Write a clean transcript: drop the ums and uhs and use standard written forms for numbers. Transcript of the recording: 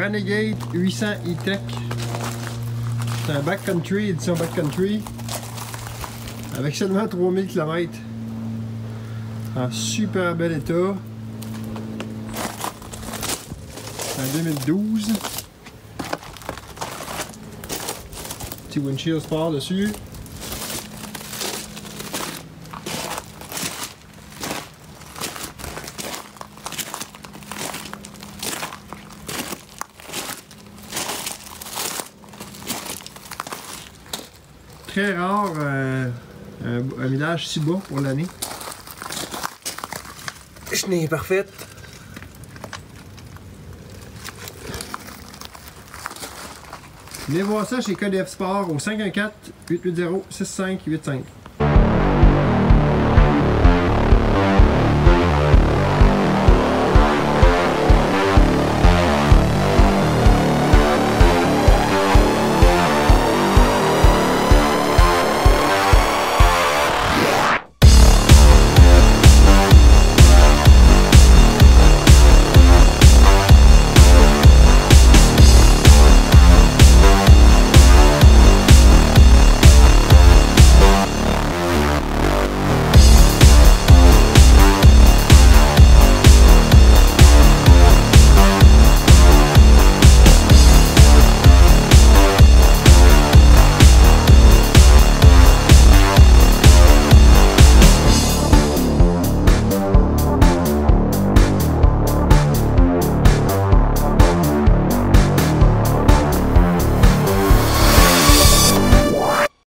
Renegade 800 E-Tech. C'est un backcountry, édition backcountry. Avec seulement 3000 km. En super bel état. En 2012. Petit windshield sport dessus. Très rare un millage si bas pour l'année. Chenille est parfaite. Venez voir ça chez KDF Sport au 514-880-6585.